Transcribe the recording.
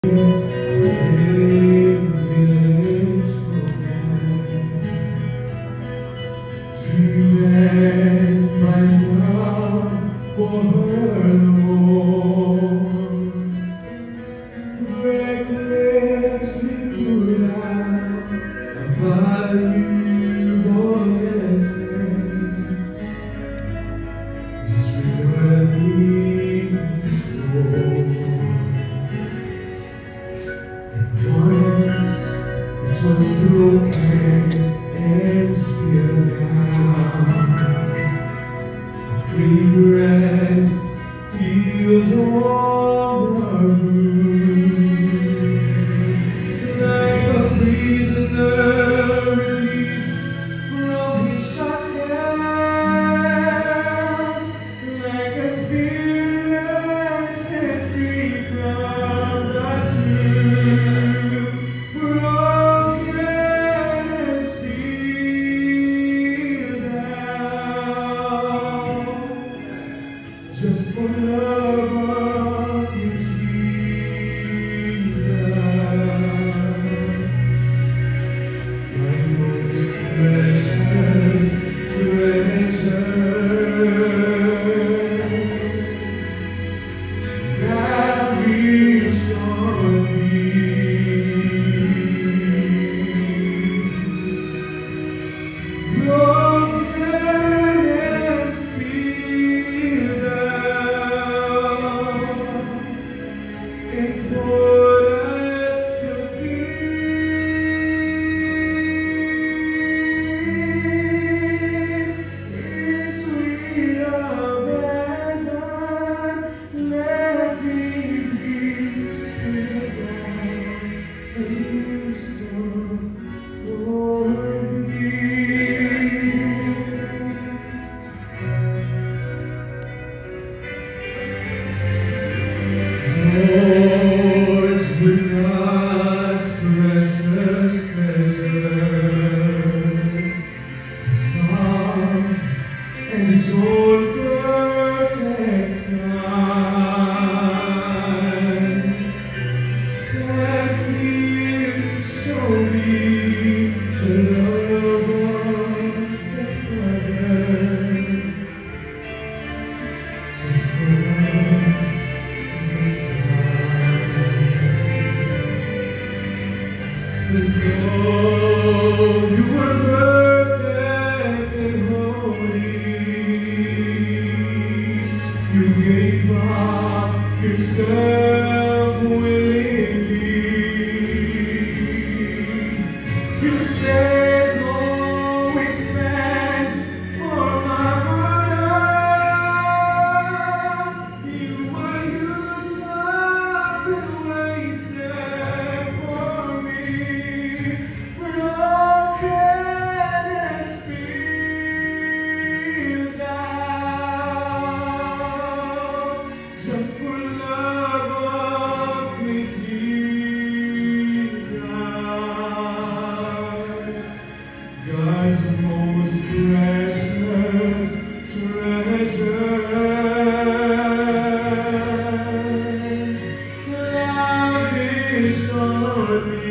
Was broken and spilled down. Regrets healed all the wound. Like a prisoner released from his shackles, like a spirit set free from the tomb. Just for love of you, Jesus, my most precious treasure that reached on thee. Broken and spilled and poured at your feet. In sweet abandon, let me be spilled out and restored worthy. Lord, with God's precious treasure, His love and His own perfect Son, sent Him to show me the love of the Father. Just for love. Though you were perfect and holy, you gave up yourself willingly. You spared no expense for my brother. You were used up and wasted for me. Broken and spilled out, just for love of me, Jesus, God's most precious treasure, lavished on me.